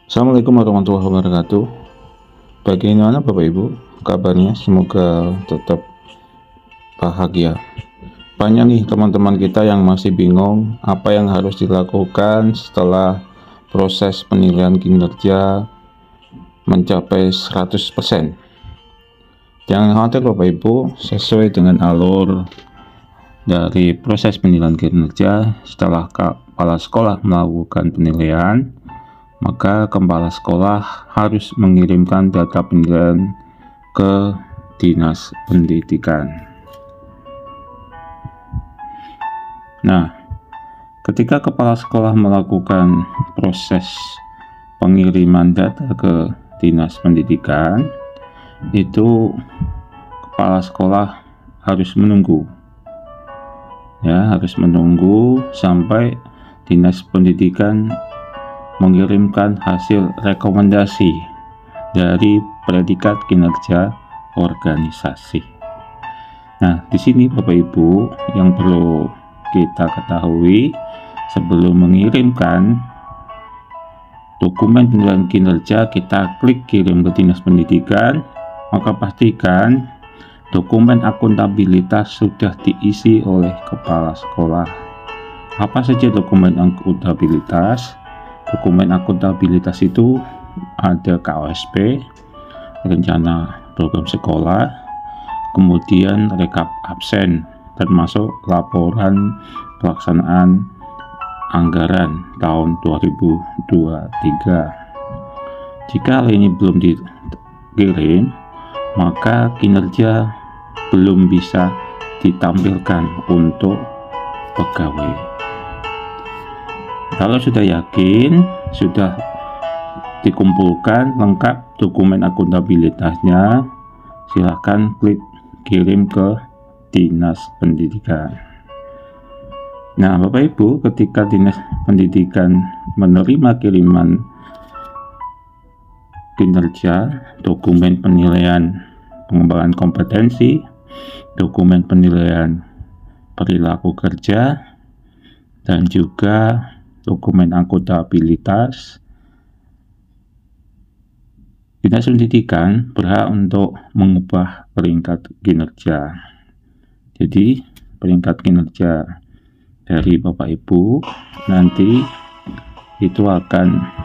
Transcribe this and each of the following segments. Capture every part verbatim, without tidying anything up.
Assalamualaikum warahmatullahi wabarakatuh. Bagaimana Bapak Ibu kabarnya? Semoga tetap bahagia. Banyak nih teman-teman kita yang masih bingung apa yang harus dilakukan setelah proses penilaian kinerja mencapai seratus persen. Jangan khawatir Bapak Ibu, sesuai dengan alur dari proses penilaian kinerja, setelah kepala sekolah melakukan penilaian, maka kepala sekolah harus mengirimkan data penilaian ke Dinas Pendidikan. Nah, ketika kepala sekolah melakukan proses pengiriman data ke Dinas Pendidikan, itu kepala sekolah harus menunggu. Ya, harus menunggu sampai Dinas Pendidikan mengirimkan hasil rekomendasi dari predikat kinerja organisasi. Nah, di sini Bapak Ibu yang perlu kita ketahui, sebelum mengirimkan dokumen penilaian kinerja, kita klik kirim ke Dinas Pendidikan, maka pastikan dokumen akuntabilitas sudah diisi oleh kepala sekolah. Apa saja dokumen akuntabilitas? Dokumen akuntabilitas itu ada K O S P, rencana program sekolah, kemudian rekap absen, termasuk laporan pelaksanaan anggaran tahun dua ribu dua puluh tiga. Jika hal ini belum dikirim, maka kinerja belum bisa ditampilkan untuk pegawai. Kalau sudah yakin, sudah dikumpulkan lengkap dokumen akuntabilitasnya, silahkan klik kirim ke Dinas Pendidikan. Nah, Bapak Ibu, ketika Dinas Pendidikan menerima kiriman kinerja, dokumen penilaian pengembangan kompetensi, dokumen penilaian perilaku kerja, dan juga dokumen akuntabilitas, Dinas Pendidikan berhak untuk mengubah peringkat kinerja. Jadi peringkat kinerja dari Bapak Ibu nanti itu akan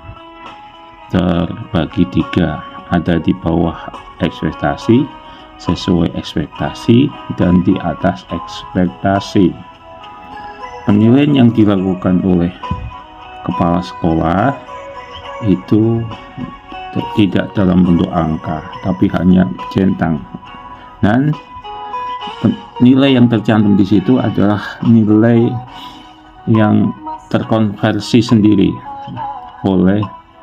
terbagi tiga, ada di bawah ekspektasi, sesuai ekspektasi, dan di atas ekspektasi. Penilaian yang dilakukan oleh kepala sekolah itu tidak dalam bentuk angka, tapi hanya centang, dan nilai yang tercantum di situ adalah nilai yang terkonversi sendiri oleh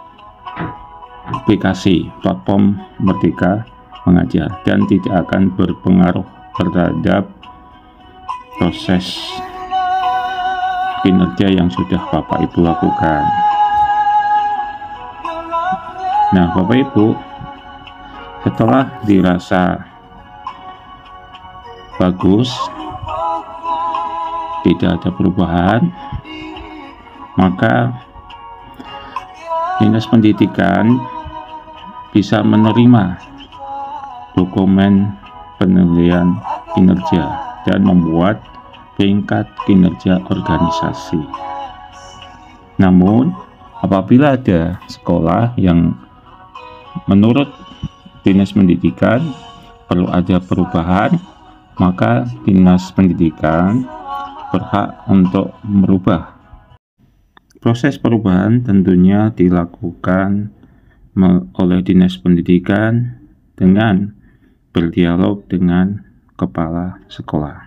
aplikasi platform Merdeka Mengajar dan tidak akan berpengaruh terhadap proses kinerja yang sudah Bapak Ibu lakukan. Nah, Bapak Ibu, setelah dirasa bagus, tidak ada perubahan, maka Dinas Pendidikan bisa menerima dokumen penilaian kinerja dan membuat peringkat kinerja organisasi. Namun, apabila ada sekolah yang menurut Dinas Pendidikan perlu ada perubahan, maka Dinas Pendidikan berhak untuk merubah. Proses perubahan tentunya dilakukan oleh Dinas Pendidikan dengan berdialog dengan kepala sekolah.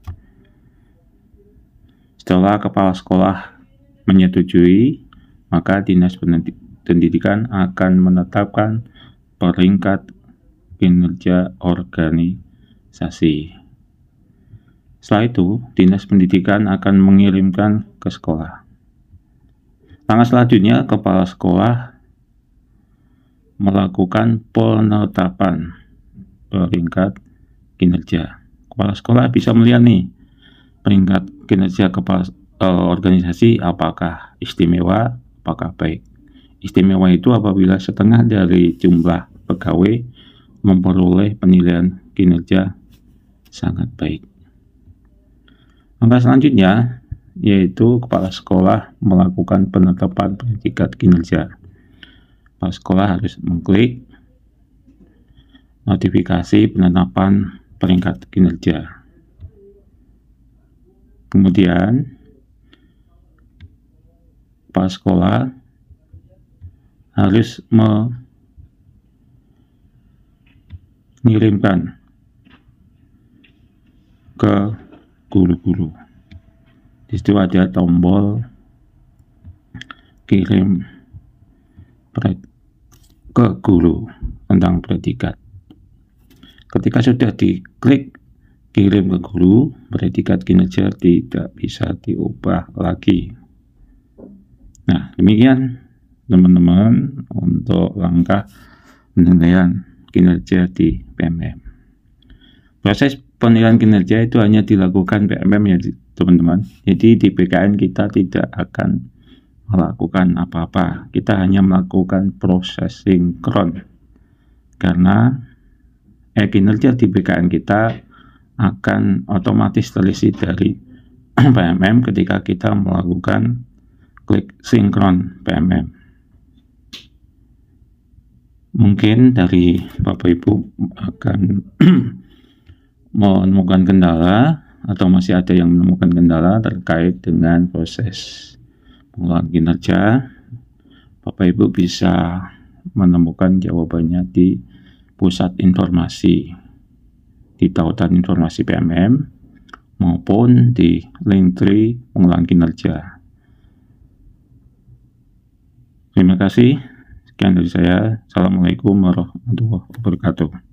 Setelah kepala sekolah menyetujui, maka Dinas Pendidikan akan menetapkan peringkat kinerja organisasi. Setelah itu, Dinas Pendidikan akan mengirimkan ke sekolah. Langkah selanjutnya, kepala sekolah melakukan penetapan peringkat kinerja. Kepala sekolah bisa melihat nih peringkat kinerja kepala uh, organisasi apakah istimewa, apakah baik. istimewa itu apabila setengah dari jumlah pegawai memperoleh penilaian kinerja sangat baik. Langkah selanjutnya yaitu kepala sekolah melakukan penetapan predikat kinerja. Kepala sekolah harus mengklik notifikasi penetapan peringkat kinerja. Kemudian kepala sekolah harus mengirimkan ke guru-guru. Di situ ada tombol kirim ke guru tentang predikat. Ketika sudah diklik kirim ke guru, predikat kinerja tidak bisa diubah lagi. Nah, demikian teman-teman untuk langkah penilaian kinerja di P M M. Proses penilaian kinerja itu hanya dilakukan P M M ya teman-teman. Jadi di B K N kita tidak akan melakukan apa-apa. Kita hanya melakukan proses sinkron. Karena eh, kinerja di B K N kita akan otomatis terisi dari P M M ketika kita melakukan klik sinkron P M M. Mungkin dari Bapak Ibu akan menemukan kendala atau masih ada yang menemukan kendala terkait dengan proses pengelolaan kinerja. Bapak Ibu bisa menemukan jawabannya di pusat informasi, di tautan informasi P M M maupun di link tree pengelolaan kinerja. Terima kasih. Sekian dari saya. Assalamualaikum warahmatullahi wabarakatuh.